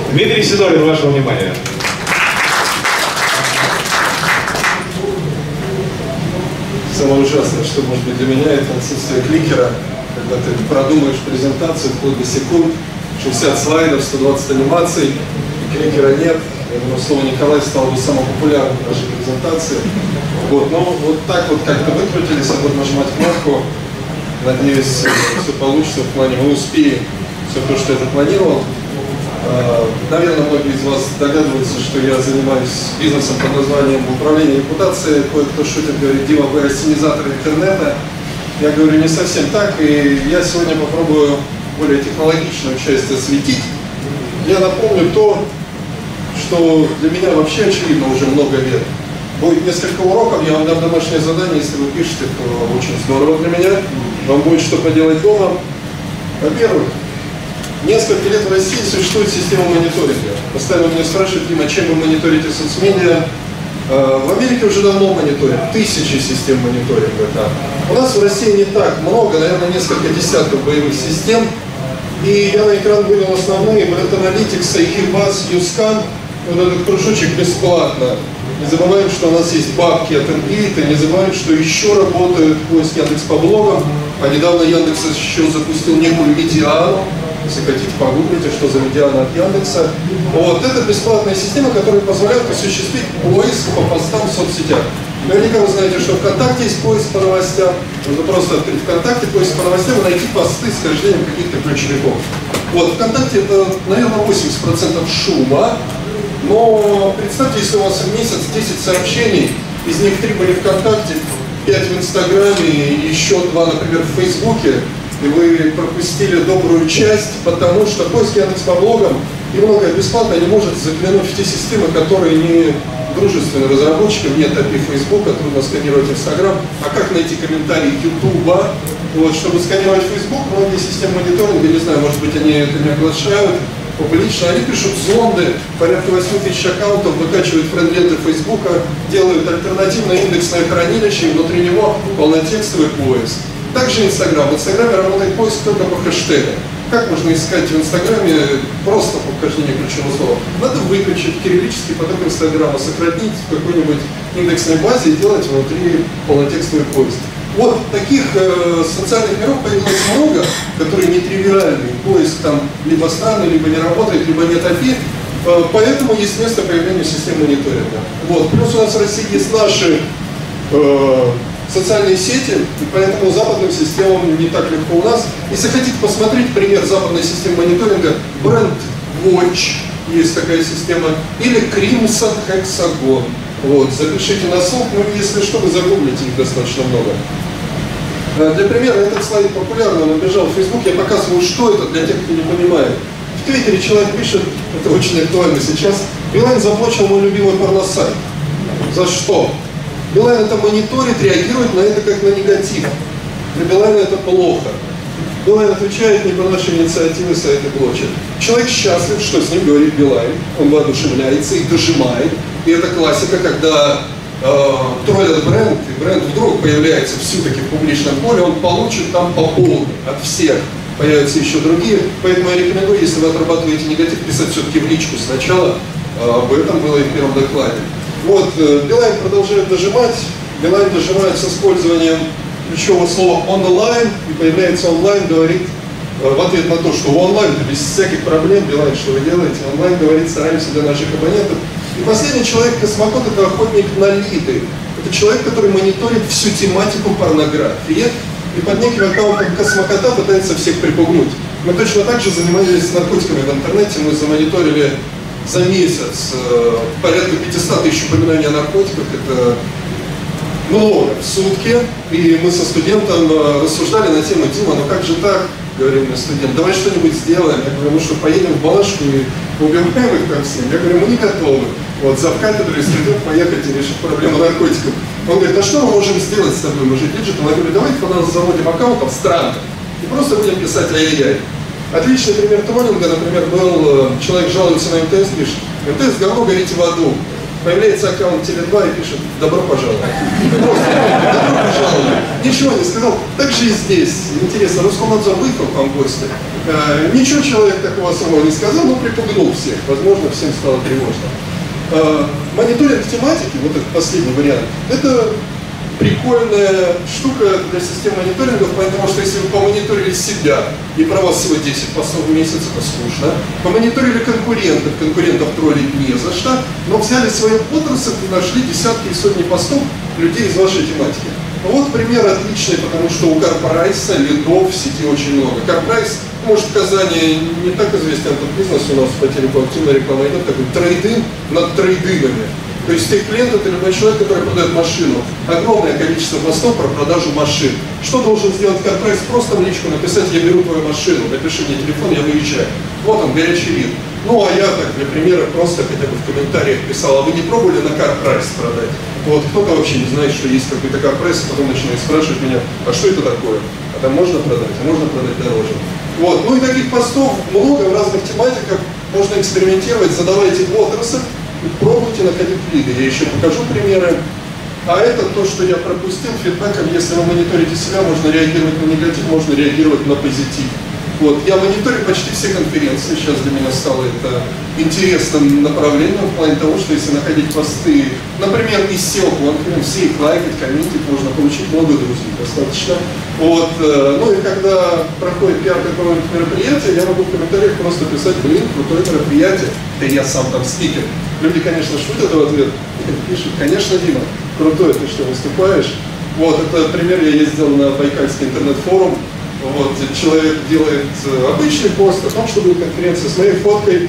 Дмитрий Сидорин, ваше внимание. Самое ужасное, что может быть для меня, это отсутствие кликера. Когда ты продумаешь презентацию вплоть до секунд, 60 слайдов, 120 анимаций, и кликера нет. Я думаю, слово Николай стало бы самым популярным в нашей презентации. Вот, но вот так вот как-то выкрутились, я буду нажимать кнопку. Надеюсь, все получится в плане, мы успеем все то, что я запланировал. Наверное, многие из вас догадываются, что я занимаюсь бизнесом под названием управление репутацией. Кое-кто шутит, говорит: Дима, вы ассенизатор интернета. Я говорю, не совсем так, и я сегодня попробую более технологичную часть осветить. Я напомню то, что для меня вообще очевидно уже много лет. Будет несколько уроков, я вам дам домашнее задание, если вы пишете, то очень здорово для меня. Вам будет что поделать дома. Во-первых, несколько лет в России существует система мониторинга. Постоянно меня спрашивают: Дима, чем вы мониторите соцмедиа? В Америке уже давно мониторят, тысячи систем мониторинга там. У нас в России не так много, наверное, несколько десятков боевых систем. И я на экран вывел основные: Brand Analytics, Hibas, YouScan. Вот этот кружочек бесплатно. Не забываем, что у нас есть бабки от Engate, не забываем, что еще работает поиск Яндекс по блогам. А недавно Яндекс еще запустил некую медиану. Если хотите, погуглите, что за медиана от Яндекса. Вот это бесплатная система, которая позволяет осуществить поиск по постам в соцсетях. Наверняка вы знаете, что ВКонтакте есть поиск по новостям. Нужно просто открыть ВКонтакте, поиск по новостям и найти посты с хождением каких-то ключевиков. Вот, ВКонтакте это, наверное, 80% шума. Но представьте, если у вас в месяц 10 сообщений, из них 3 были ВКонтакте, 5 в Инстаграме и еще 2, например, в Фейсбуке, и вы пропустили добрую часть, потому что поиск Яндекс по блогам и многое бесплатно не может заглянуть в те системы, которые не дружественны разработчикам, нет API Фейсбука, трудно сканировать Инстаграм, а как найти комментарии Ютуба. Вот, чтобы сканировать Фейсбук, многие системы мониторинга, не знаю, может быть, они это не оглашают публично, они пишут зонды, порядка 8000 аккаунтов, выкачивают френд-ленты Фейсбука, делают альтернативное индексное хранилище, и внутри него полнотекстовый поиск. Также Инстаграм. В Инстаграме работает поиск только по хэштегам. Как можно искать в Инстаграме просто по вхождению ключевого слова? Надо выкачать кириллический поток Инстаграма, сохранить в какой-нибудь индексной базе и делать внутри полнотекстовый поиск. Вот таких социальных миров появилось много, которые нетривиальны. Поиск там либо странный, либо не работает, либо нет API. Поэтому есть место появления систем мониторинга. Вот. Плюс у нас в России есть наши социальные сети, и поэтому западным системам не так легко у нас. Если хотите посмотреть пример западной системы мониторинга, BrandWatch, есть такая система, или Crimson Hexagon. Вот, запишите на слух, ну если что, вы загуглите, их достаточно много. Для примера, этот слайд популярный, он убежал в Facebook, я показываю, что это для тех, кто не понимает. В Твиттере человек пишет, это очень актуально сейчас: Билайн заблочил мой любимый порносайт. За что? Билайн это мониторит, реагирует на это как на негатив. Для Билайна это плохо. Билайн отвечает: не по нашей инициативе сайты блочат. Человек счастлив, что с ним говорит Билайн, он воодушевляется и дожимает. И это классика, когда троллят бренд, и бренд вдруг появляется все-таки в публичном поле, он получит там по полной от всех. Появятся еще другие. Поэтому я рекомендую, если вы отрабатываете негатив, писать все-таки в личку сначала. Об этом было и в первом докладе. Вот, Билайн продолжает дожимать. Билайн дожимает с использованием ключевого слова онлайн, и появляется онлайн, говорит в ответ на то, что онлайн, без всяких проблем, Билайн, что вы делаете? Онлайн говорит: стараемся для наших абонентов. И последний человек, Космокот, это охотник на лиды. Это человек, который мониторит всю тематику порнографии и под неким аккаунтом Космокота пытается всех припугнуть. Мы точно так же занимались наркотиками в интернете, мы замониторили за месяц порядка 500 тысяч упоминаний о наркотиках, это много в сутки, и мы со студентом рассуждали на тему: Дима, ну как же так, говорил мне студент, давай что-нибудь сделаем. Я говорю: ну что, поедем в Балашку и убиваем их там всем? Я говорю: мы не готовы. Вот, завкафедрой студент поехать и решить проблему наркотиков. Он говорит: а что мы можем сделать с тобой, мы же диджитал? Я говорю: давайте по нас заводим аккаунтов странных и просто будем писать ай-яй-яй. Отличный пример троллинга, например, был: человек жалуется на МТС, пишет: МТС говно, горите в аду. Появляется аккаунт Теле2 и пишет: добро пожаловать. Просто добро пожаловать. Ничего не сказал. Так же и здесь. Интересно, Роскомнадзор выехал к вам в гости. Ничего человек такого особого не сказал, но припугнул всех. Возможно, всем стало тревожно. Мониторинг тематики, вот этот последний вариант, это прикольная штука для систем мониторингов, потому что если вы помониторили себя, и про вас всего 10 постов в месяц, это скучно, помониторили конкурентов троллить не за что, но взяли свою отрасль и нашли десятки и сотни постов людей из вашей тематики. Вот пример отличный, потому что у CarPrice лидов в сети очень много. CarPrice, может, в Казани не так известен этот бизнес, у нас по телеку активная реклама идет, такой трейдинг над трейдингами. То есть тех клиентов, это любой человек, который продает машину. Огромное количество постов про продажу машин. Что должен сделать CarPrice? Просто в личку написать: я беру твою машину, напиши мне телефон, я выезжаю. Вот он, горячий лид. Ну, а я так, для примера, просто хотя бы в комментариях писал: а вы не пробовали на CarPrice продать? Вот, кто-то вообще не знает, что есть какой-то CarPrice, а потом начинает спрашивать меня: а что это такое? А там можно продать, а можно продать дороже. Вот, ну и таких постов много в разных тематиках, можно экспериментировать, задавайте в отрасль, пробуйте находить лиды. Я еще покажу примеры. А это то, что я пропустил фидбэком. Если вы мониторите себя, можно реагировать на негатив, можно реагировать на позитив. Вот. Я мониторю почти все конференции. Сейчас для меня стало это интересным направлением в плане того, что если находить посты, например, из SEO-конференции, все их лайкать, комментить, можно получить много друзей достаточно. Вот. Ну и когда проходит пиар какого-нибудь мероприятия, я могу в комментариях просто писать: блин, крутое мероприятие, да я сам там спикер. Люди, конечно, шутят в ответ, пишут: конечно, Дима, крутой, ты что, выступаешь? Вот, это пример, я ездил на Байкальский интернет-форум. Вот, человек делает обычный пост о том, что будет конференция с моей фоткой.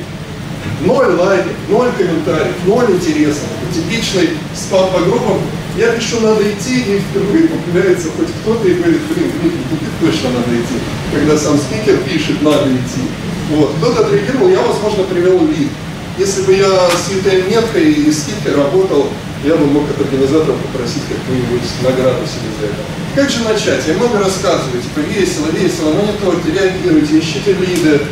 0 лайков, 0 комментариев, 0 интереса. Типичный спам по группам. Я пишу: надо идти, и впервые появляется хоть кто-то и говорит: блин, точно надо идти. Когда сам спикер пишет: надо идти. Вот, кто-то отреагировал, я, возможно, привел лид. Если бы я с меткой и скидкой работал, я бы мог от организаторов попросить какую-нибудь награду себе за это. Как же начать? Я много рассказываю, типа весело, мониторьте, реагируйте, ищите лиды.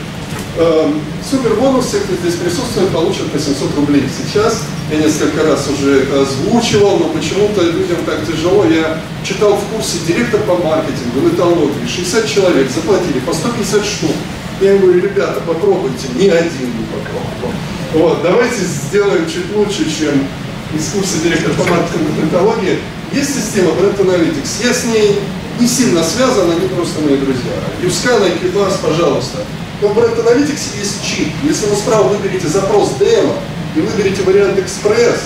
Супер бонусы, кто здесь присутствует, получат по 700 рублей. Сейчас я несколько раз уже это озвучивал, но почему-то людям так тяжело. Я читал в курсе директор по маркетингу, нетологии, 60 человек заплатили по 150 штук. Я им говорю: ребята, попробуйте, ни один не попробовал. Вот, давайте сделаем чуть лучше, чем из курса директора по маркетингу и нетологии. Есть система Brand Analytics. Я с ней не сильно связан, они просто мои друзья. Юскана и Кибас, пожалуйста. Но в Brand Analytics есть чит. Если вы справа выберете запрос демо и выберете вариант экспресс,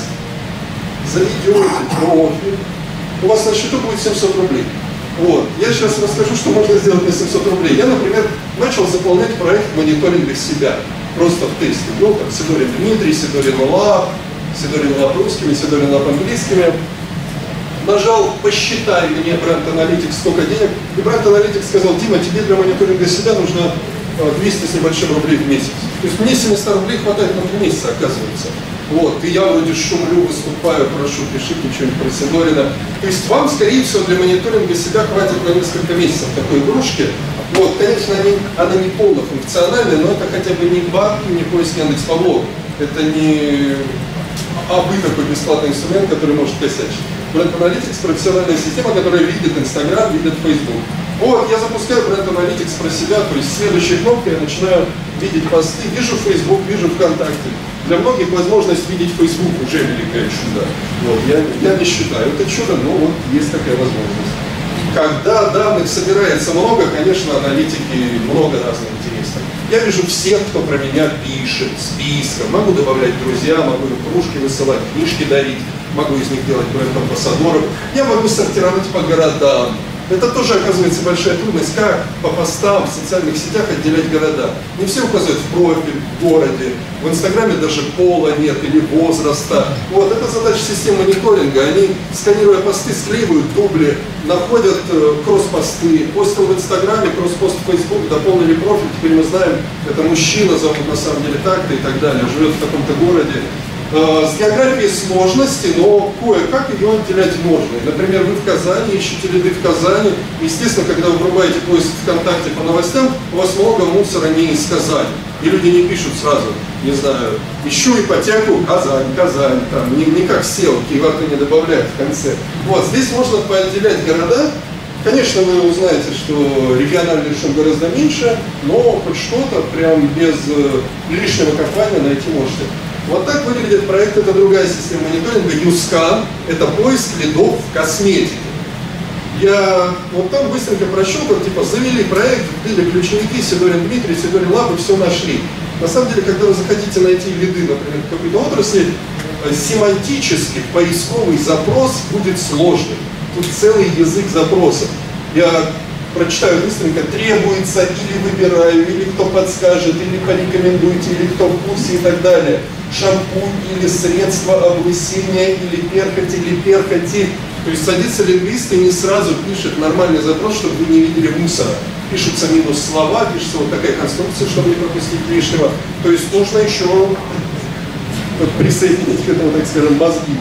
заведете профиль, у вас на счету будет 700 рублей. Вот. Я сейчас расскажу, что можно сделать на 700 рублей. Я, например, начал заполнять проект мониторинга себя. Просто в тесте. Ну, как Сидорин Дмитрий, Сидорин Лаб, Сидорин Лаб русскими, Сидорин Лаб английскими. Нажал: посчитай мне Brand Analytics сколько денег. И Brand Analytics сказал: Дима, тебе для мониторинга себя нужно 200 с небольшим рублей в месяц. То есть мне 700 рублей хватает на 3 месяца, оказывается. Вот. И я вроде шумлю, выступаю, прошу, пишите что-нибудь про Сидорина. То есть вам, скорее всего, для мониторинга себя хватит на несколько месяцев такой игрушки. Вот. Конечно, она не полнофункциональная, но это хотя бы не баг и не поиск Яндекс.По. Это не абы такой бесплатный инструмент, который может косячить. Brand Analytics — профессиональная система, которая видит Instagram, видит Facebook. Вот, я запускаю Brand Analytics про себя, то есть следующей кнопкой я начинаю видеть посты, вижу Facebook, вижу ВКонтакте. Для многих возможность видеть Facebook уже великое чудо. Вот, я не считаю это чудо, но вот есть такая возможность. Когда данных собирается много, конечно, аналитики много разных интересных. Я вижу всех, кто про меня пишет, списком. Могу добавлять друзья, могу им кружки высылать, книжки дарить, могу из них делать бренд-амбассадоров. Я могу сортировать по городам. Это тоже, оказывается, большая трудность, как по постам в социальных сетях отделять города. Не все указывают в профиль, в городе, в Инстаграме даже пола нет или возраста. Вот, это задача системы мониторинга. Они, сканируя посты, склеивают дубли, находят кросс-посты, постил в Инстаграме, кросс-пост в Facebook, дополнили профиль, теперь мы знаем, это мужчина, зовут на самом деле так-то и так далее, живет в таком-то городе. С географией сложности, но кое-как ее отделять можно. Например, вы в Казани, ищете лиды в Казани. Естественно, когда вы врубаете поиск ВКонтакте по новостям, у вас много мусора не из Казани. И люди не пишут сразу, не знаю, ищу ипотеку Казань, там, не как SEO, кейворды не добавляют в конце. Вот, здесь можно поотделять города. Конечно, вы узнаете, что региональный шум гораздо меньше, но хоть что-то прям без лишнего копания найти можете. Вот так выглядит проект, это другая система мониторинга, YouScan, это поиск лидов в косметике. Я вот там быстренько прощупал, типа завели проект, вбили ключевики, Сидорин Дмитрий, Сидорин Лаб, и все нашли. На самом деле, когда вы захотите найти лиды, например, в какой-то отрасли, семантически поисковый запрос будет сложный. Тут целый язык запросов. Я прочитаю быстренько, требуется, или выбираю, или кто подскажет, или порекомендуйте, или кто в курсе и так далее. Шампунь или средство облысения, или перхоти. То есть садится лингвист и не сразу пишет нормальный запрос, чтобы вы не видели мусора. Пишутся минус слова, пишется вот такая конструкция, чтобы не пропустить лишнего. То есть нужно еще присоединить к этому, так скажем, мозги.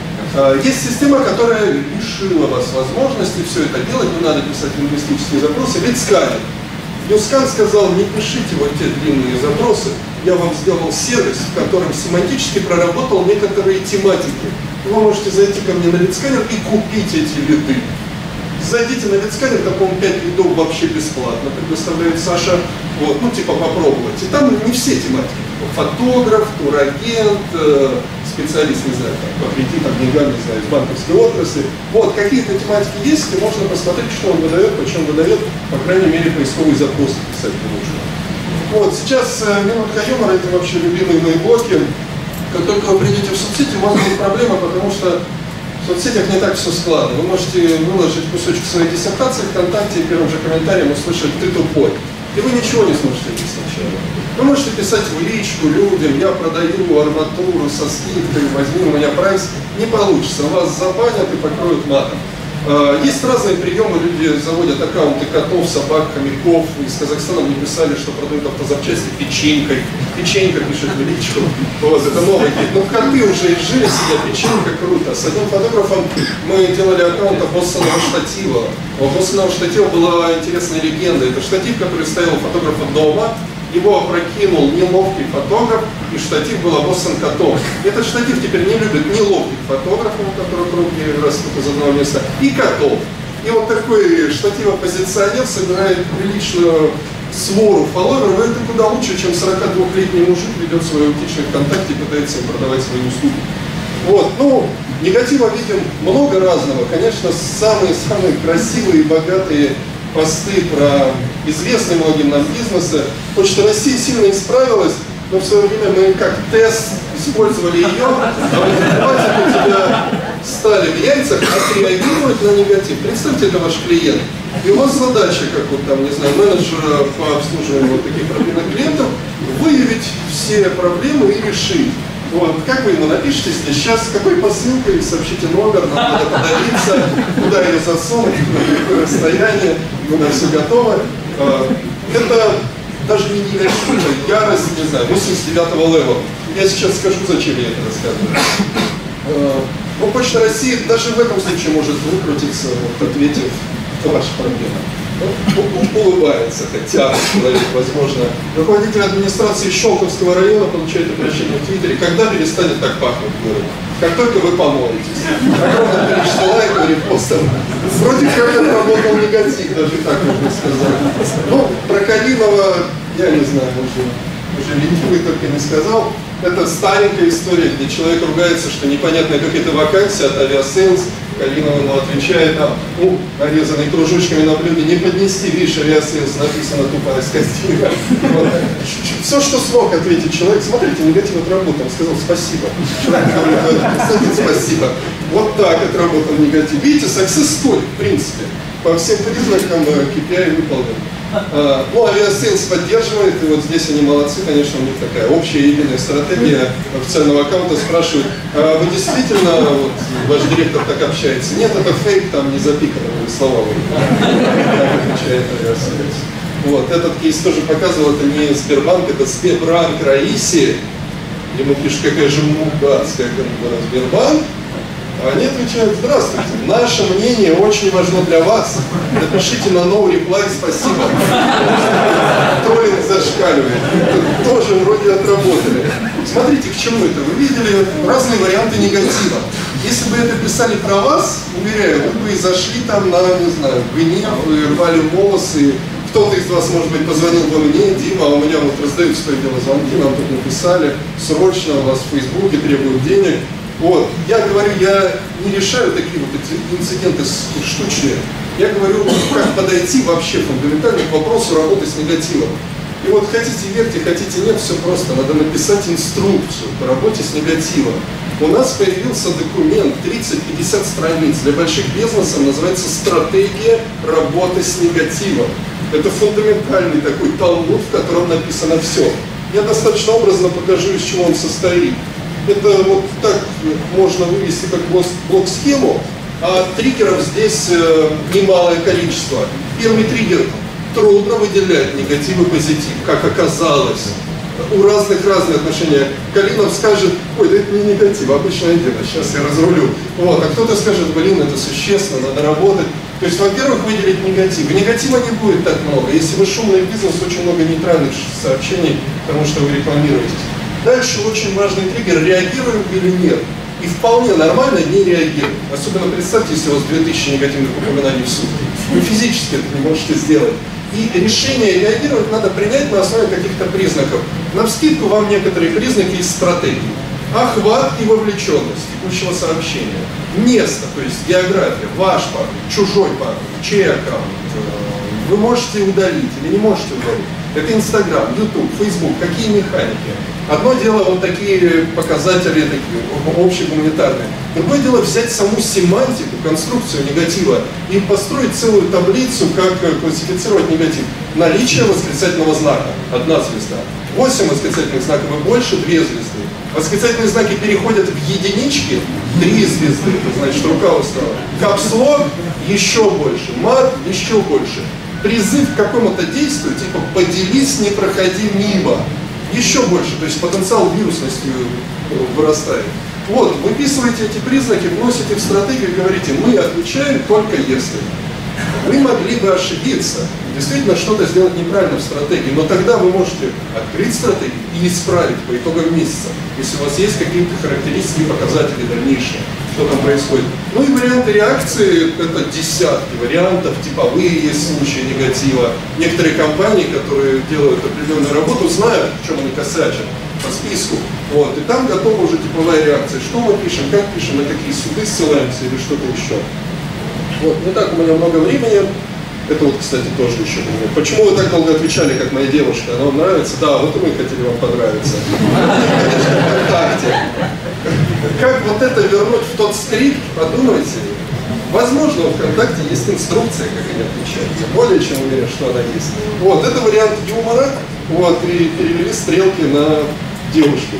Есть система, которая лишила вас возможности все это делать, не надо писать лингвистические запросы, ведь сканер. YouScan сказал, не пишите вот те длинные запросы, я вам сделал сервис, в котором семантически проработал некоторые тематики. Вы можете зайти ко мне на лидсканер и купить эти лиды. Зайдите на лидсканер, там, по-моему, 5 лидов вообще бесплатно предоставляет Саша, вот, ну типа попробовать. И там не все тематики. Фотограф, турагент, специалист, не знаю, по кредитам, деньгам, не знаю, из банковской отрасли. Вот, какие-то тематики есть, и можно посмотреть, что он выдает, почему выдает, по крайней мере, поисковый запрос писать не нужно. Вот, сейчас минутка юмора, это вообще любимые мои блоки. Как только вы придете в соцсети, у вас будет проблема, потому что в соцсетях не так все складно. Вы можете выложить кусочек своей диссертации ВКонтакте и первым же комментарием услышать «ты тупой». И вы ничего не сможете писать сначала. Вы можете писать в личку людям, я продаю арматуру со скидкой, возьми у меня прайс. Не получится, вас забанят и покроют матом. Есть разные приемы, люди заводят аккаунты котов, собак, хомяков. Из Казахстана мне писали, что продают автозапчасти печенькой. Печенька пишет в личку. Вот, это новый хит. Ну, коты уже изжили себя, печенька круто. С одним фотографом мы делали аккаунт Боссонова штатива. У Боссонова штатива была интересная легенда. Это штатив, который стоял у фотографа дома. Его опрокинул неловкий фотограф, и штатив был обоссан котом. Этот штатив теперь не любит ни ловких фотографов, у которых руки растут из одного места, и котов. И вот такой штатив-оппозиционер собирает приличную свору фолловеров. Это куда лучше, чем 42-летний мужик ведет свою аутичную ВКонтакте и пытается им продавать свои услуги. Вот, ну, негатива видим много разного. Конечно, самые красивые и богатые посты про известные многим нам бизнесы. Почта России сильно исправилась, но в свое время мы как тест использовали ее, а в у тебя стали в яйцах отреагировать на негатив. Представьте, это ваш клиент. И у вас задача, как вот там, не знаю, менеджера по обслуживанию вот таких проблемных клиентов, выявить все проблемы и решить. Вот, как вы ему напишите здесь сейчас, с какой посылкой, сообщите номер, нам надо подавиться, куда ее засунуть, на какое расстояние, куда все готово. Это даже не негативная ярость, не знаю, 89-го левела. Я сейчас скажу, зачем я это рассказываю. Но Почта России даже в этом случае может выкрутиться, вот, ответив на ваши проблемы. Улыбается, хотя человек, возможно, руководитель администрации Щелковского района получает обращение в Твиттере, когда перестанет так пахнуть город. Как только вы помолитесь. Огромное количество лайков, репостов. Вроде как отработал негатив, даже так можно сказать. Ну, про Калинова, я не знаю, уже ленивый только не сказал. Это старенькая история, где человек ругается, что непонятная какая-то вакансия от авиасейлс. Калинов ему отвечает, ну, нарезанный кружочками на блюде, не поднести, видишь, авиасейлс, написано тупая скотина. Вот. Все, что смог ответить человек, смотрите, негатив отработал, сказал спасибо. Человек говорит, спасибо. Вот так отработал негатив. Видите, success story, в принципе, по всем признакам KPI выполнен. Ну, авиасейлс поддерживает, и вот здесь они молодцы, конечно, у них такая общая единая стратегия официального аккаунта. Спрашивают, а вы действительно, вот, ваш директор так общается? Нет, это фейк, там не запиканы слова. Отвечает авиасейлс. Вот, этот кейс тоже показывал, это не Сбербанк, это Сбербанк Раиси. ему пишут, какая же мудацкая контора Сбербанк, а они отвечают: здравствуйте, наше мнение очень важно для вас, напишите на no reply спасибо. Троллинг зашкаливает, тоже вроде отработали. Смотрите, к чему это, вы видели разные варианты негатива. Если бы это писали про вас, уверяю, вы бы и зашли там на, не знаю, гнев, вы рвали волосы. Кто-то из вас, может быть, позвонил бы мне: Дима, а у меня вот раздают, что дело, звонки, нам тут написали, срочно, у вас в Фейсбуке требуют денег. Вот, я говорю, я не решаю такие вот инциденты штучные. Я говорю, как подойти вообще фундаментально к вопросу работы с негативом. И вот хотите верьте, хотите нет, все просто. Надо написать инструкцию по работе с негативом. У нас появился документ, 30-50 страниц, для больших бизнесов, называется «Стратегия работы с негативом». Это фундаментальный такой талмуд, в котором написано все. Я достаточно образно покажу, из чего он состоит. Это вот так можно вывести как блок-схему, а триггеров здесь немалое количество. Первый триггер: трудно выделять негатив и позитив, как оказалось. У разных разные отношения. Калинов скажет: ой, да это не негатив, обычное дело, сейчас я разрулю. Вот. А кто-то скажет: блин, это существенно, надо работать. То есть, во-первых, выделить негатив. Негатива не будет так много. Если вы шумный бизнес, очень много нейтральных сообщений, потому что вы рекламируетесь. Дальше очень важный триггер: реагирую или нет. И вполне нормально не реагировать. Особенно представьте, если у вас 2000 негативных упоминаний в сутки. Вы физически это не можете сделать. И решение реагировать надо принять на основе каких-то признаков. Навскидку вам некоторые признаки из стратегии. Охват и вовлеченность текущего сообщения. Место, то есть география, ваш паблик, чужой паблик, чей аккаунт. Вы можете удалить или не можете удалить. Это Инстаграм, Ютуб, Фейсбук, какие механики. Одно дело вот такие показатели, такие общегуманитарные. Другое дело взять саму семантику, конструкцию негатива и построить целую таблицу, как классифицировать негатив. Наличие восклицательного знака – 1 звезда. 8 восклицательных знаков и больше – 2 звезды. Восклицательные знаки переходят в единички – 3 звезды. Это значит, рука устала. Капслог – еще больше. Мат – еще больше. Призыв к какому-то действию, типа «поделись, не проходи мимо». Еще больше, то есть потенциал вирусности вырастает. Вот, выписываете эти признаки, вносите в стратегию и говорите: мы отвечаем только если. Вы могли бы ошибиться, действительно что-то сделать неправильно в стратегии, но тогда вы можете открыть стратегию и исправить по итогам месяца, если у вас есть какие-то характеристики, показатели дальнейшие, что там происходит. Ну и варианты реакции – это десятки вариантов, типовые есть случаи негатива. Некоторые компании, которые делают определенную работу, знают, в чем они косячат по списку. Вот, и там готова уже типовая реакция. Что мы пишем, как пишем, на какие суды ссылаемся или что-то еще. Вот, не так у меня много времени. Это вот, кстати, тоже еще пример. Почему вы так долго отвечали, как моя девушка? Она вам нравится? Да, вот и мы хотели вам понравиться. ВКонтакте. Как вот это вернуть в тот скрипт, подумайте. Возможно, в ВКонтакте есть инструкция, как они отвечают. Я более чем уверен, что она есть. Вот, это вариант юмора. Вот, и перевели стрелки на девушку.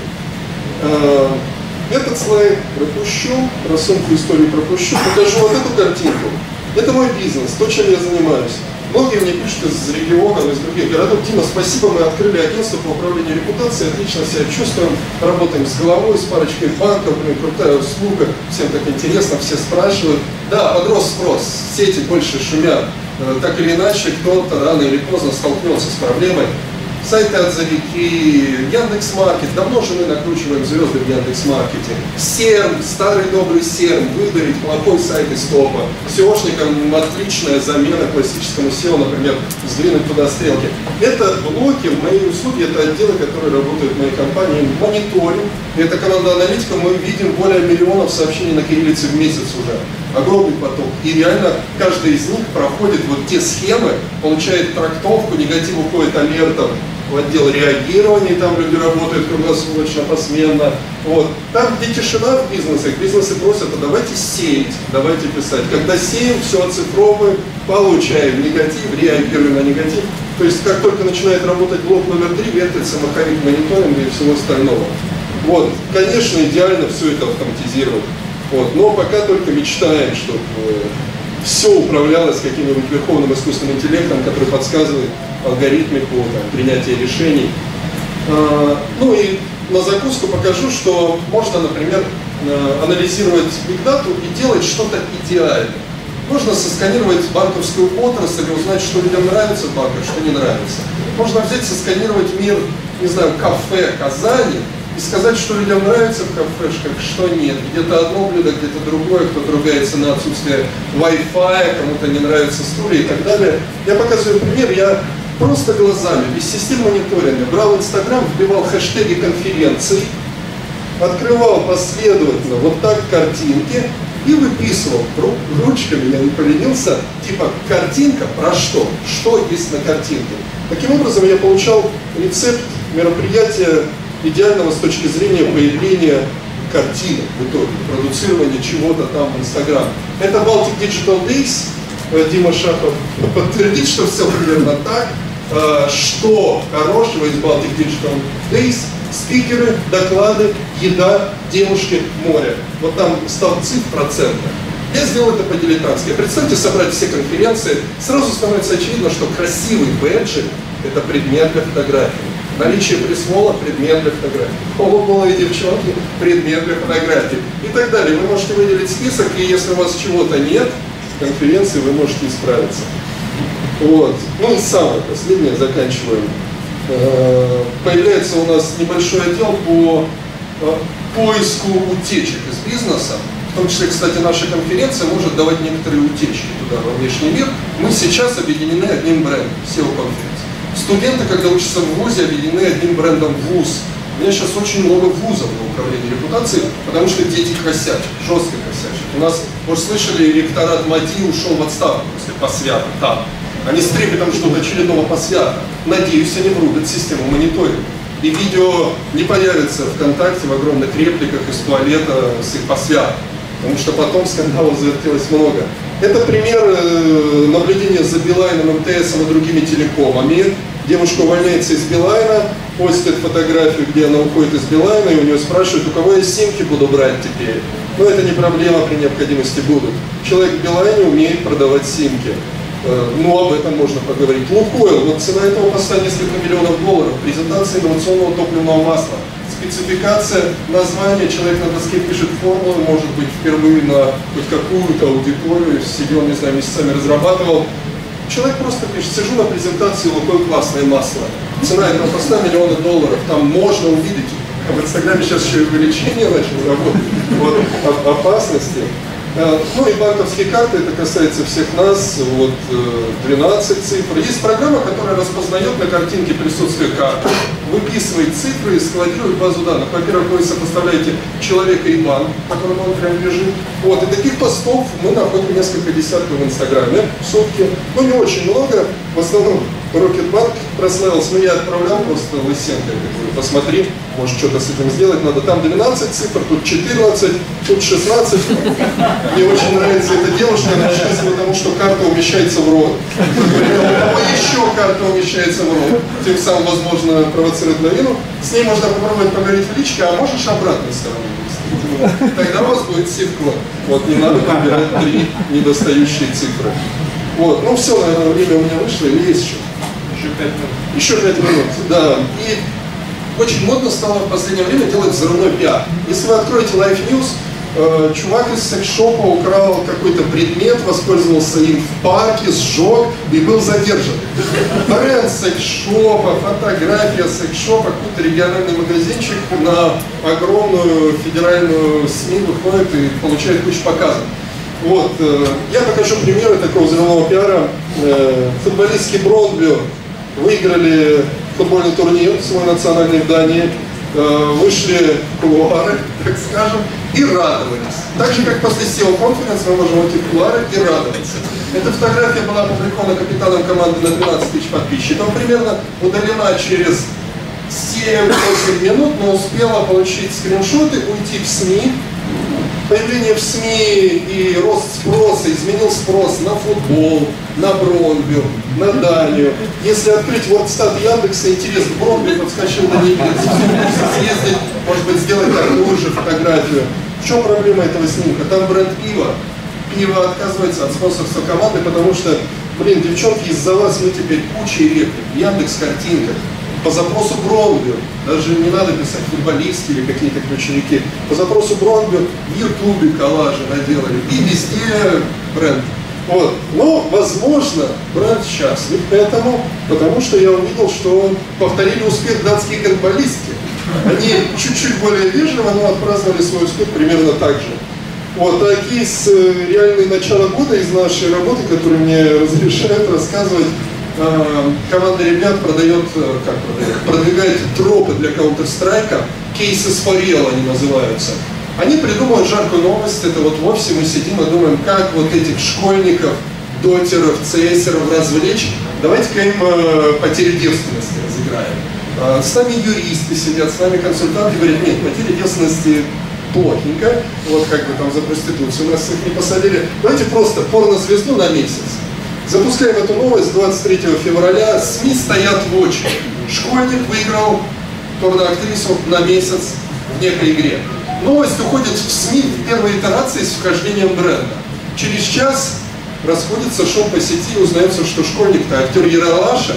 Этот слайд пропущу, рассунку истории пропущу, покажу вот эту картинку. Это мой бизнес, то, чем я занимаюсь. Многие мне пишут из регионов, из других городов: Дима, спасибо, мы открыли агентство по управлению репутацией, отлично себя чувствуем, работаем с головой, с парочкой банков, блин, крутая услуга, всем так интересно, все спрашивают. Да, подрос спрос, сети больше шумят, так или иначе кто-то рано или поздно столкнется с проблемой. Сайты-отзывики, Яндекс.Маркет, давно же мы накручиваем звезды в Яндекс.Маркете. Серм, старый добрый Серм, выдавить плохой сайт из топа. SEOшникам отличная замена классическому SEO, например, сдвинуть туда стрелки. Это блоки, мои услуги, это отделы, которые работают в моей компании. Мониторинг, это команда аналитика, мы видим более миллионов сообщений на кириллице в месяц уже. Огромный поток. И реально каждый из них проходит вот те схемы, получает трактовку, негатив уходит алертом в отдел реагирования, там люди работают круглосуточно, посменно. Вот. Там, где тишина в бизнесах, бизнесы просят: а давайте сеять, давайте писать. Когда сеем, все оцифровываем, получаем негатив, реагируем на негатив. То есть, как только начинает работать блок номер 3, вертится маховик мониторинга и всего остального. Вот. Конечно, идеально все это автоматизировать. Вот. Но пока только мечтаем, чтобы все управлялось каким-нибудь верховным искусственным интеллектом, который подсказывает алгоритмику принятия решений. Ну и на закуску покажу, что можно, например, анализировать бигдату и делать что-то идеальное. Можно сосканировать банковскую отрасль и узнать, что людям нравится в банках, что не нравится. Можно взять, сосканировать мир, не знаю, кафе Казани и сказать, что людям нравится в кафешках, что нет. Где-то одно блюдо, где-то другое, кто-то ругается на отсутствие Wi-Fi, кому-то не нравятся стулья и так далее. Я показываю пример, я просто глазами, без систем мониторинга, брал Инстаграм, вбивал хэштеги конференций, открывал последовательно вот так картинки и выписывал ручками, я не поленился, типа картинка про что? Что есть на картинке? Таким образом я получал рецепт мероприятия идеального с точки зрения появления картины в итоге, продуцирования чего-то там в Инстаграм. Это Baltic Digital Days, Дима Шахов подтвердит, что все примерно так. Что хорошего из Baltic Digital Days? Спикеры, доклады, еда, девушки, море. Вот там столбцы в процентах. Я сделал это по-дилетантски. Представьте, собрать все конференции, сразу становится очевидно, что красивый бэджик – это предмет для фотографии. Наличие присмола – предмет для фотографии. Полуголые девчонки – предмет для фотографии. И так далее. Вы можете выделить список, и если у вас чего-то нет в конференции, вы можете исправиться. Вот. Ну и самое последнее, заканчиваем. Появляется у нас небольшой отдел по поиску утечек из бизнеса. В том числе, кстати, наша конференция может давать некоторые утечки туда, во внешний мир. Мы сейчас объединены одним брендом, SEO-конференции. Студенты, когда учатся в ВУЗе, объединены одним брендом ВУЗ. У меня сейчас очень много вузов на управлении репутацией, потому что дети косячат, жестко косячат. У нас, может, слышали, ректорат МАДИ ушел в отставку после посвята там. Они с трепетом ждут очередного посвята. Надеюсь, они врубят систему мониторинга. И видео не появится ВКонтакте в огромных репликах из туалета с их посвятом. Потому что потом скандалов завертелось много. Это пример наблюдения за Билайном, МТС и другими телекомами. Девушка увольняется из Билайна, постит фотографию, где она уходит из Билайна, и у нее спрашивают, у кого я симки буду брать теперь. Но это не проблема, при необходимости будут. Человек в Билайне умеет продавать симки. Ну, об этом можно поговорить. Лукойл, вот цена этого поста несколько миллионов $, презентация инновационного топливного масла, спецификация, название, человек на доске пишет формулу, может быть, впервые на хоть какую-то аудиторию, сидел, не знаю, месяцами разрабатывал. Человек просто пишет, сижу на презентации, Лукойл классное масло. Цена этого поста $1 000 000, там можно увидеть. В Инстаграме сейчас еще и увеличение начало работать. Вот, опасности. Ну и банковские карты, это касается всех нас, вот 12 цифр. Есть программа, которая распознает на картинке присутствие карты, выписывает цифры и складирует базу данных. Во-первых, вы сопоставляете человека и банк, которому он прям лежит. Вот, и таких постов мы находим несколько десятков в Инстаграме в сутки. Ну не очень много, в основном Рокетбанк прославился, но я отправлял просто Лысенко, посмотри, может что-то с этим сделать надо. Там 12 цифр, тут 14, тут 16. Мне очень нравится эта девушка, она счастлива, потому что карта умещается в рот. У кого еще карта умещается в рот, тем самым, возможно, провоцирует лавину. С ней можно попробовать поговорить в личке, а можешь обратной стороной. Тогда у вас будет сивклон. Вот, не надо выбирать 3 недостающие цифры. Вот, ну все, наверное, время у меня вышло, или есть еще? Еще 5 минут, да. И очень модно стало в последнее время делать взрывной пиар. Если вы откроете Life News, чувак из секс-шопа украл какой-то предмет, воспользовался им в парке, сжег и был задержан. Бренд секс-шопа, фотография секс-шопа, какой-то региональный магазинчик на огромную федеральную СМИ выходит и получает кучу показов. Вот, я покажу примеры такого взрывного пиара. Футболистки Бронбю выиграли футбольный турнир свой национальный в Дании, вышли в кулуары, так скажем, и радовались. Так же, как после SEO-конференции мы можем уйти в кулуары и радоваться. Эта фотография была опубликована капитаном команды на 12 тысяч подписчиков, примерно удалена через 7-8 минут, но успела получить скриншоты, уйти в СМИ. Появление в СМИ и рост спроса изменил спрос на футбол, на Бронбю, на Данию. Если открыть WordStat Яндекса, интерес к Бронбю подскочил до небес. Съездить, может быть, сделать такую же фотографию. В чем проблема этого снимка? Там бренд пива. Пиво отказывается от спонсорства команды, потому что, блин, девчонки, из-за вас мы теперь кучей реплик. Яндекс картинка. По запросу Бронберг, даже не надо писать футболисты или какие-то ключевики, по запросу Бронберг в Ютубе коллажи наделали, и везде бренд. Вот. Но, возможно, бренд счастлив этому, потому что я увидел, что повторили успех датские гандболистки. Они чуть-чуть более вежливо, но отпраздновали свой успех примерно так же. Вот, а кейс реальный начала года из нашей работы, который мне разрешают рассказывать, команда ребят продвигает дропы для Counter-Strike, кейсы с Форел они называются. Они придумывают жаркую новость, это вот в офисе мы сидим и думаем, как вот этих школьников, дотеров, цесеров развлечь, давайте-ка им потерю девственности разыграем. С нами юристы сидят, с нами консультанты говорят, нет, потеря девственности плохенько, вот как бы там за проституцию нас их не посадили, давайте просто порнозвезду на месяц. Запускаем эту новость 23 февраля, СМИ стоят в очереди. Школьник выиграл порноактрису на месяц в некой игре. Новость уходит в СМИ в первой итерации с вхождением бренда. Через час расходится шум по сети, узнается, что школьник-то актер Ералаша.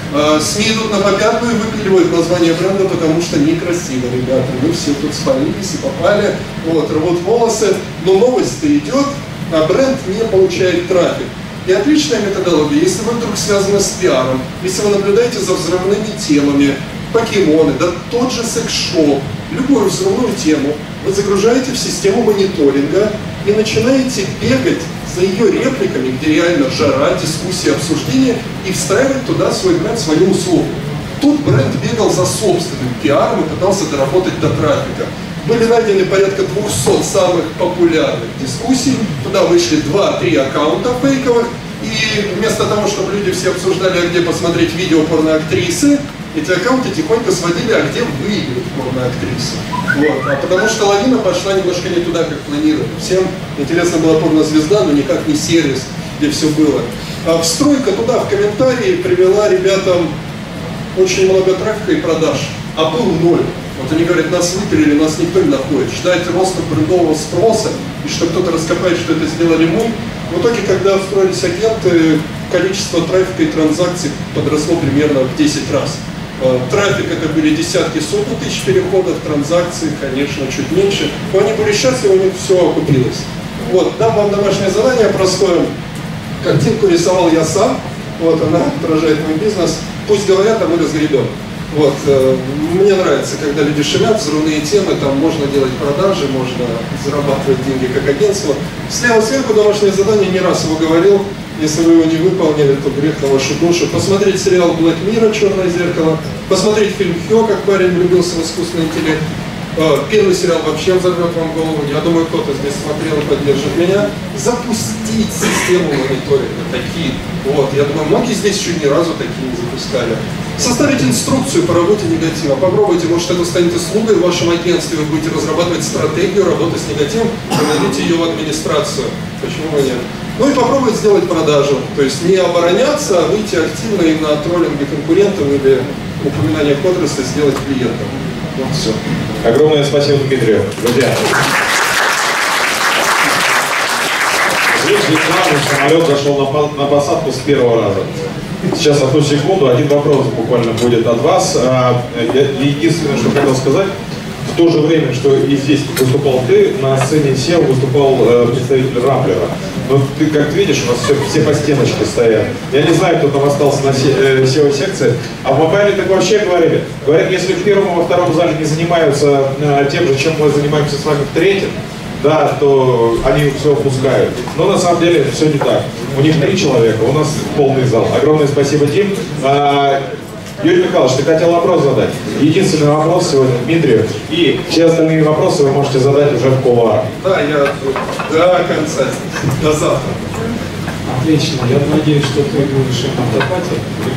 СМИ идут на попятную и выпиливают название бренда, потому что некрасиво, ребята. Мы все тут спалились и попали, вот, рвут волосы. Но новость-то идет, а бренд не получает трафик. И отличная методология, если вы вдруг связаны с пиаром, если вы наблюдаете за взрывными темами, покемоны, да тот же секс-шоп, любую взрывную тему, вы загружаете в систему мониторинга и начинаете бегать за ее репликами, где реально жара, дискуссия, обсуждение, и встраивать туда свой бренд, свою услугу. Тут бренд бегал за собственным пиаром и пытался доработать до трафика. Были найдены порядка 200 самых популярных дискуссий, туда вышли 2-3 аккаунта фейковых, и вместо того, чтобы люди все обсуждали, а где посмотреть видео порноактрисы, эти аккаунты тихонько сводили, а где выиграть порноактрису. Вот. А потому что лавина пошла немножко не туда, как планировали. Всем интересна была порнозвезда, но никак не сервис, где все было. А встройка туда в комментарии привела ребятам очень много трафика и продаж, а был ноль. Вот они говорят, нас выпилили, нас никто не находит. Ждать роста брендового спроса, и что кто-то раскопает, что это сделали мы. В итоге, когда встроились агенты, количество трафика и транзакций подросло примерно в 10 раз. Трафик это были десятки, сотни тысяч переходов, транзакций, конечно, чуть меньше. Но они были счастливы, у них все окупилось. Вот, дам вам домашнее задание простое. Картинку рисовал я сам, вот она отражает мой бизнес. Пусть говорят, а мы разгребем. Вот, мне нравится, когда люди шумят, взрывные темы, там можно делать продажи, можно зарабатывать деньги как агентство. Слева сверху домашнее задание, не раз его говорил, если вы его не выполнили, то грех на вашу душу. Посмотреть сериал Black Mirror «Черное зеркало», посмотреть фильм «Хё», как парень влюбился в искусственный интеллект. Первый сериал вообще взорвет вам голову, я думаю, кто-то здесь смотрел и поддержит меня. Запустить систему мониторинга, такие. Вот, я думаю, многие здесь еще ни разу такие не запускали. Составить инструкцию по работе негатива. Попробуйте, может, это станет услугой в вашем агентстве, вы будете разрабатывать стратегию работы с негативом, проводите ее в администрацию. Почему бы нет? Ну и попробовать сделать продажу. То есть не обороняться, а выйти активно и на троллинге конкурентов или упоминание отрасли сделать клиентом. Вот все. Огромное спасибо, Дмитрию. Друзья. Самолет зашел на посадку с первого раза. Сейчас, одну секунду, один вопрос буквально будет от вас. Единственное, что хотел сказать, в то же время, что и здесь выступал ты, на сцене SEO выступал представитель Рамблера. Но ты, как видишь, у нас все по стеночке стоят. Я не знаю, кто там остался на SEO-секции. А в мобайле так вообще говорили. Говорят, если в первом и во втором зале не занимаются тем же, чем мы занимаемся с вами в третьем, да, то они все опускают. Но на самом деле все не так. У них 3 человека, у нас полный зал. Огромное спасибо, Дим. Юрий Михайлович, ты хотел вопрос задать? Единственный вопрос сегодня Дмитрию. И все остальные вопросы вы можете задать уже в кулуарах. Да, я до конца, до завтра. Отлично, я надеюсь, что ты будешь им отдавать.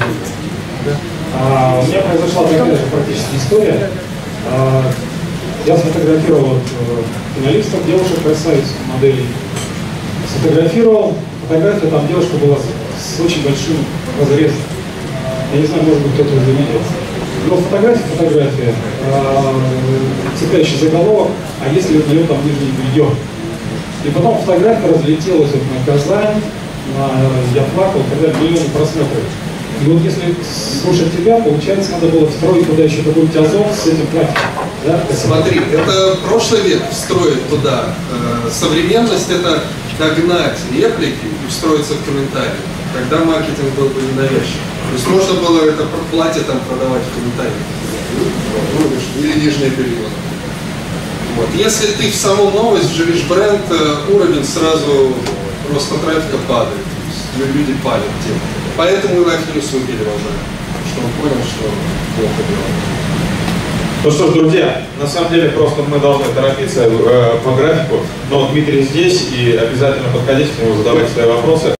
У меня произошла такая же практически история. Я сфотографировал финалистов, девушек, красавиц, моделей. Сфотографировал фотографию, там девушка была с очень большим разрезом. Я не знаю, может быть, кто-то уже видел. Но фотография, цепляющий заголовок, а если у нее там нижний белье. И потом фотография разлетелась вот на Казань, я плакал, когда миллионы просмотров. И вот если слушать тебя, получается, надо было встроить туда еще какой-нибудь озон с этим платьем. Да? Смотри, это прошлый век встроить туда. Современность — это догнать реплики и встроиться в комментарии. Тогда маркетинг был бы ненавязчив. То есть можно было это платье там продавать в комментариях. Или нижнее белье. Вот. Если ты в саму новость вживишь бренд, уровень сразу просто трафика падает. Люди палят тему. Поэтому и LifeNews мы перевожаем. Что он понял, что плохо делал. Ну что ж, друзья, на самом деле просто мы должны торопиться по графику, но Дмитрий здесь, и обязательно подходите к нему, задавайте свои вопросы.